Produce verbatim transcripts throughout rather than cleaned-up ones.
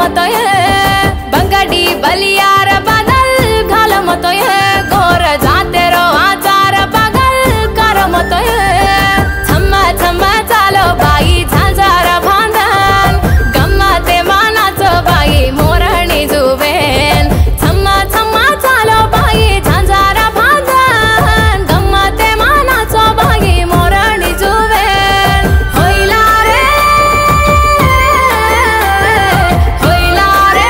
मत बंगडी बलियार बदल घाल मत गोर जाते रो आचार बगल कर मत छम्मा छम्मा चालो बाई झांझार भांधन गम्मते मानाचो बाई मोरणी जुवेन छम्मा छम्मा चालो बाई झांझार भांधन गम्मते मानाचो बाई मोरणी जुवेन होइला रे होइला रे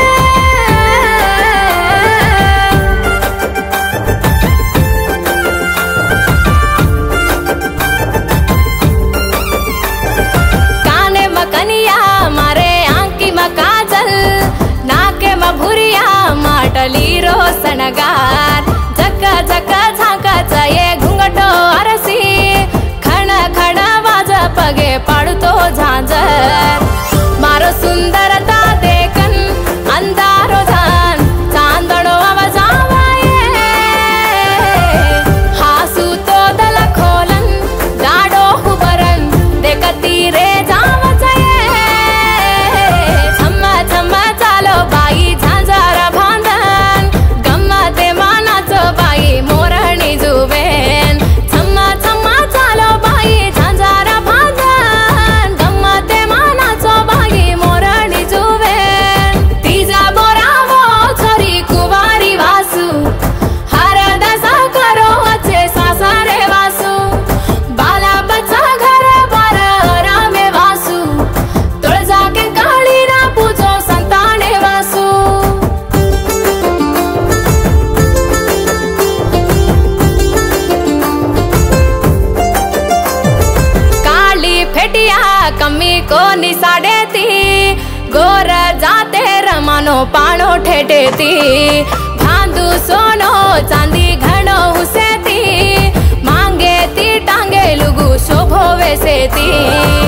काने मकनिया मारे आंकी म काजल नाके म भुरिया माटली रो सणगार झक झक झाकाचा ये घुंगटो अरसी खण खण वाज पगे पाडतो झांझर मारो सुंदरता देखन अंधारो धान चांदणो आवाजावाये हासू तो दल खोलन डाडो हुबरन देखती रे जावचये छम्मा छम्मा चालो बाई झांझार भांधन गम्मते मानाचो बाई मोरणी जुवेन छम्मा छम्मा चालो बाई झांझार भांधन गम्मते मानाचो बाई मोरणी जुवेन तीजा बोरावो छोरी कुवारी वासू हर दसा करो अच्छे सासारे वासू बाला बच्चा घर बार रामे वासू तुळजा के काळी ना पूजो संताने वासू काली फेटिया कमी को निसाडे ती गोर जाते रमानो पाणो ठेटेती भांदू सोनो चांदी घणो हुसेती मांगे ती टांगे लुगू शोभो वेसेती